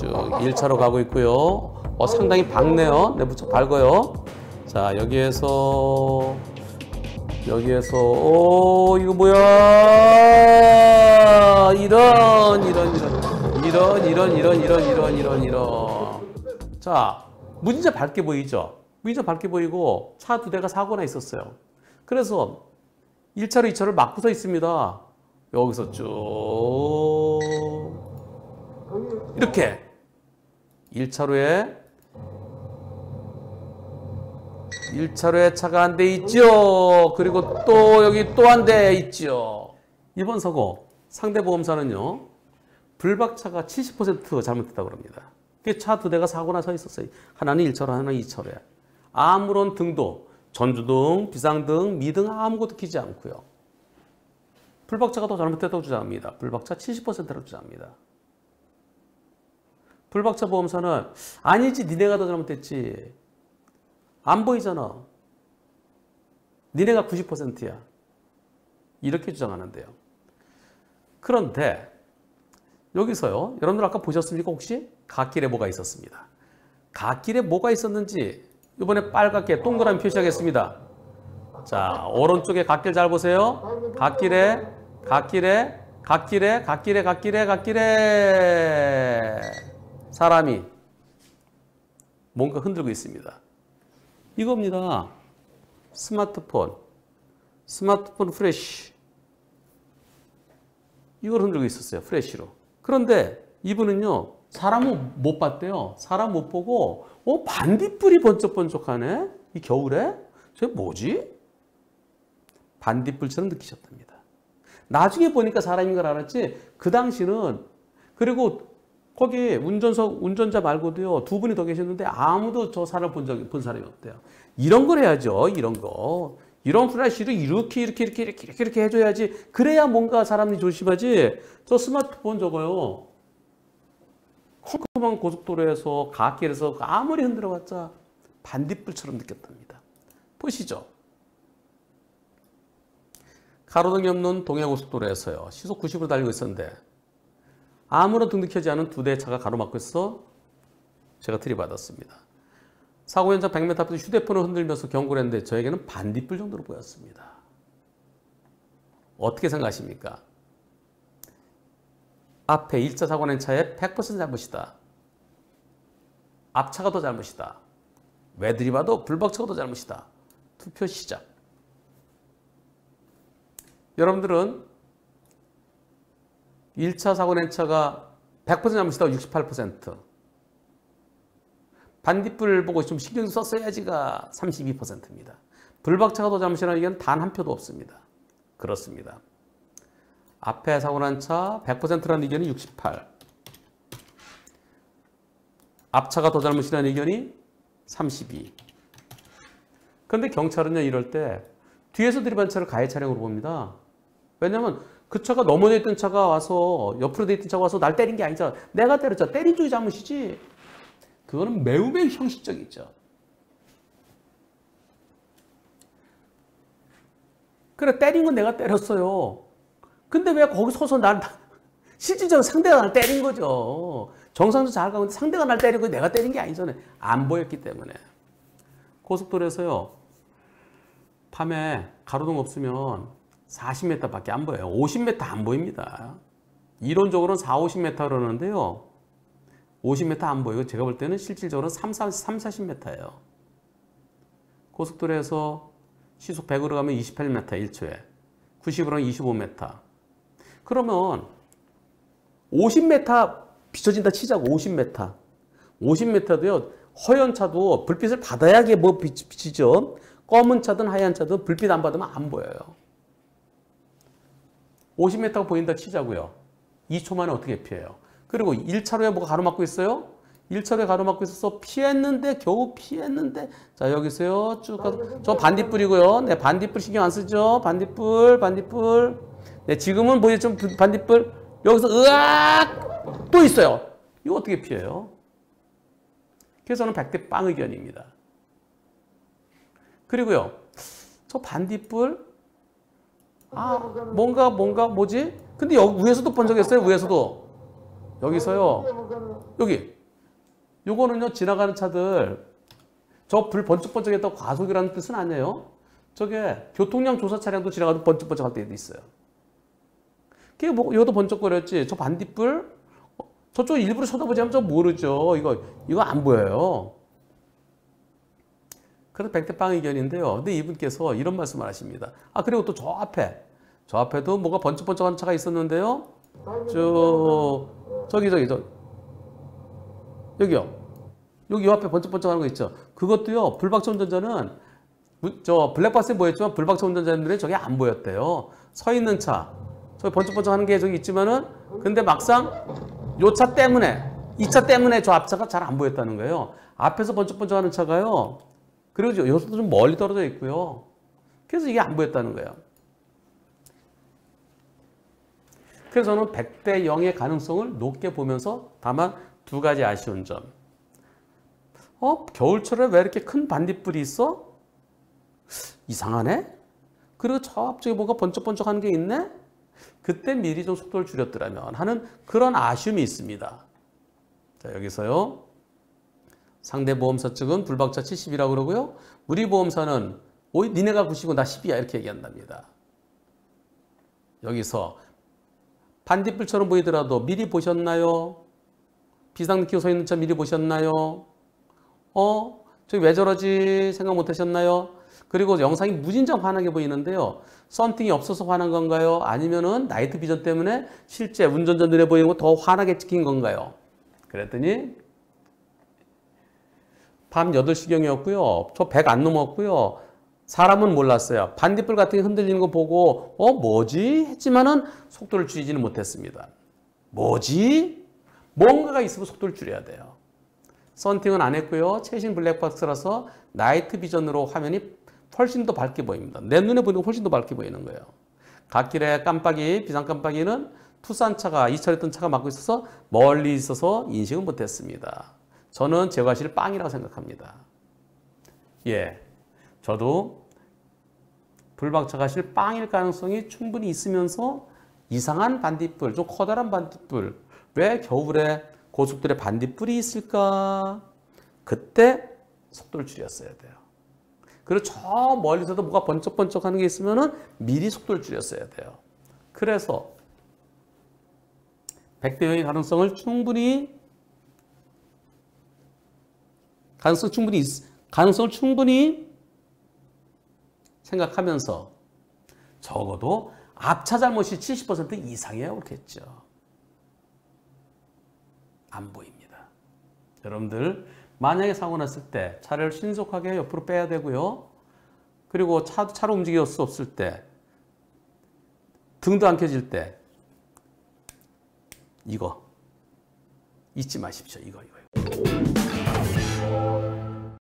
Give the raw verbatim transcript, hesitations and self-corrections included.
쭉 일 차로 가고 있고요. 어, 상당히 밝네요. 네, 무척 밝아요. 자, 여기에서 여기에서 오, 이거 뭐야? 이런 이런 이런 이런 이런 이런 이런 이런 이런 이런. 자, 무진자 밝게 보이죠? 무진자 밝게 보이고 차 두 대가 사고나 있었어요. 그래서 일 차로 이 차를 막고 서 있습니다. 여기서 쭉 이렇게 일 차로에 일 차로에 차가 한 대 있죠. 그리고 또 여기 또 한 대 있죠. 이번 사고 상대 보험사는요, 불박차가 칠십 퍼센트 잘못했다고 합니다. 차 두 대가 사고나 서 있었어요. 하나는 일 차로, 하나는 이 차로에. 아무런 등도 전주등, 비상등, 미등 아무것도 켜지 않고요. 불박차가 더 잘못했다고 주장합니다. 불박차 칠십 퍼센트라고 주장합니다. 불박차 보험사는 아니지, 니네가 더 잘못했지. 안 보이잖아. 니네가 구십 퍼센트야. 이렇게 주장하는데요. 그런데 여기서요, 여러분들 아까 보셨습니까? 혹시 갓길에 뭐가 있었습니다. 갓길에 뭐가 있었는지 이번에 빨갛게 동그라미 표시하겠습니다. 자, 오른쪽에 갓길 잘 보세요. 갓길에 갓길에 갓길에 갓길에 갓길에 갓길에 사람이 뭔가 흔들고 있습니다. 이겁니다. 스마트폰. 스마트폰 프레쉬. 이걸 흔들고 있었어요. 프레쉬로. 그런데 이분은요, 사람을 못 봤대요. 사람 못 보고, 어, 반딧불이 번쩍번쩍하네? 이 겨울에? 저게 뭐지? 반딧불처럼 느끼셨답니다. 나중에 보니까 사람인 걸 알았지, 그 당시는, 그리고 거기 운전석, 운전자 말고도요, 두 분이 더 계셨는데 아무도 저 사람을 본 적이, 본 사람이 없대요. 이런 걸 해야죠, 이런 거. 이런 플래시를 이렇게, 이렇게, 이렇게, 이렇게, 이렇게, 이렇게 해줘야지. 그래야 뭔가 사람이 조심하지. 저 스마트폰 저거요. 컴컴한 고속도로에서, 갓길에서 아무리 흔들어봤자 반딧불처럼 느꼈답니다. 보시죠. 가로등이 없는 동해고속도로에서요, 시속 구십으로 달리고 있었는데 아무런 등도 켜지 않은 두 대의 차가 가로막고 있어 제가 들이받았습니다. 사고 현장 백 미터 앞에서 휴대폰을 흔들면서 경고를 했는데 저에게는 반딧불 정도로 보였습니다. 어떻게 생각하십니까? 앞에 일 차 사고 낸 차의 백 퍼센트 잘못이다. 앞차가 더 잘못이다. 왜 들이봐도 불박차가 더 잘못이다. 투표 시작. 여러분들은 일 차 사고 낸 차가 백 퍼센트 잘못이다. 육십팔 퍼센트. 반딧불 보고 좀 신경 썼어야지가 삼십이 퍼센트입니다. 불박차가 더 잘못이라는 의견은 단 한 표도 없습니다. 그렇습니다. 앞에 사고 난 차 백 퍼센트라는 의견이 육십팔. 앞차가 더 잘못이라는 의견이 삼십이. 그런데 경찰은요, 이럴 때 뒤에서 들이받은 차를 가해 차량으로 봅니다. 왜냐면 그 차가 넘어져 있던 차가 와서, 옆으로 돼 있던 차가 와서 날 때린 게 아니잖아. 내가 때렸잖아. 때린 쪽이 잘못이지. 그거는 매우 매우 형식적이죠. 그래, 때린 건 내가 때렸어요. 근데 왜 거기 서서 날, 실질적으로 상대가 날 때린 거죠. 정상적으로 잘 가고 있는데 상대가 날 때리고 내가 때린 게 아니잖아요. 안 보였기 때문에. 고속도로에서요, 밤에 가로등 없으면 사십 미터밖에 안 보여요. 오십 미터 안 보입니다. 이론적으로는 사, 오십 미터 그러는데요, 오십 미터 안 보이고 제가 볼 때는 실질적으로는 삼, 사십 미터예요. 고속도로에서 시속 백으로 가면 이십팔 미터 일 초에, 구십으로 하면 이십오 미터. 그러면 오십 미터 비춰진다 치자고. 오십 미터. 오십 미터도요, 허연 차도 불빛을 받아야 뭐 비치죠. 검은 차든 하얀 차든 불빛 안 받으면 안 보여요. 오십 미터가 보인다 치자고요. 이 초 만에 어떻게 피해요? 그리고 일 차로에 뭐가 가로막고 있어요? 일 차로에 가로막고 있어서 피했는데, 겨우 피했는데, 자, 여기서요, 쭉 가서, 저 반딧불이고요. 네, 반딧불 신경 안 쓰죠? 반딧불, 반딧불. 네, 지금은 보이죠? 반딧불. 여기서, 으악! 또 있어요. 이거 어떻게 피해요? 그래서 저는 백 대 빵 의견입니다. 그리고요, 저 반딧불, 아, 뭔가, 뭔가, 뭐지? 근데 여기 위에서도 번쩍했어요, 위에서도. 여기서요, 여기. 요거는요, 지나가는 차들, 저 불 번쩍번쩍했다고 과속이라는 뜻은 아니에요. 저게 교통량 조사 차량도 지나가도 번쩍번쩍할 때도 있어요. 그게 뭐, 이것도 번쩍거렸지. 저 반딧불, 저쪽 일부러 쳐다보지 않으면 저 모르죠. 이거, 이거 안 보여요. 그래서 백대빵 의견인데요. 근데 이분께서 이런 말씀을 하십니다. 아, 그리고 또 저 앞에, 저 앞에도 뭐가 번쩍번쩍하는 차가 있었는데요. 저, 저기, 저기, 저, 여기요. 여기 요 앞에 번쩍번쩍하는 거 있죠. 그것도요, 불박차 운전자는, 저 블랙박스에 보였지만 불박차 운전자들은 저게 안 보였대요. 서 있는 차, 저기 번쩍번쩍하는 게 저기 있지만은, 근데 막상 요 차 때문에, 이 차 때문에 저 앞차가 잘 안 보였다는 거예요. 앞에서 번쩍번쩍하는 차가요. 그리고 여기서도 좀 멀리 떨어져 있고요. 그래서 이게 안 보였다는 거예요. 그래서 저는 백 대 영의 가능성을 높게 보면서 다만 두 가지 아쉬운 점. 어? 겨울철에 왜 이렇게 큰 반딧불이 있어? 이상하네? 그리고 저 앞쪽에 뭐가 번쩍번쩍한 게 있네? 그때 미리 좀 속도를 줄였더라면 하는 그런 아쉬움이 있습니다. 자, 여기서요. 상대 보험사 측은 불박차 칠십이라고 그러고요. 우리 보험사는 오이 니네가 구십이고 나 십이야 이렇게 얘기한답니다. 여기서 반딧불처럼 보이더라도 미리 보셨나요? 비상 느끼고 서 있는 차 미리 보셨나요? 어? 저기 왜 저러지? 생각 못 하셨나요? 그리고 영상이 무진장 환하게 보이는데요. 썬팅이 없어서 환한 건가요? 아니면은 나이트 비전 때문에 실제 운전자 눈에 보이는 거 더 환하게 찍힌 건가요? 그랬더니 밤 여덟 시경이었고요. 저 백 안 넘었고요. 사람은 몰랐어요. 반딧불 같은 게 흔들리는 거 보고 어 뭐지? 했지만은 속도를 줄이지는 못했습니다. 뭐지? 뭔가가 있으면 속도를 줄여야 돼요. 썬팅은 안 했고요. 최신 블랙박스라서 나이트 비전으로 화면이 훨씬 더 밝게 보입니다. 내 눈에 보이는 거 훨씬 더 밝게 보이는 거예요. 갓길에 깜빡이, 비상 깜빡이는 투싼차가 이철했던 차가 막고 있어서 멀리 있어서 인식을 못했습니다. 저는 제 과실을 빵이라고 생각합니다. 예, 저도 불박차 과실 빵일 가능성이 충분히 있으면서 이상한 반딧불, 좀 커다란 반딧불, 왜 겨울에 고속도로에 반딧불이 있을까? 그때 속도를 줄였어야 돼요. 그리고 저 멀리서도 뭐가 번쩍번쩍하는 게 있으면 미리 속도를 줄였어야 돼요. 그래서 백 대 영의 가능성을 충분히 가능성 충분히 가능성을 충분히 생각하면서 적어도 앞차 잘못이 칠십 퍼센트 이상이어야 옳겠죠. 안 보입니다. 여러분들 만약에 사고 났을 때 차를 신속하게 옆으로 빼야 되고요. 그리고 차, 차로 움직일 수 없을 때 등도 안 켜질 때 이거 잊지 마십시오. 이거 이거.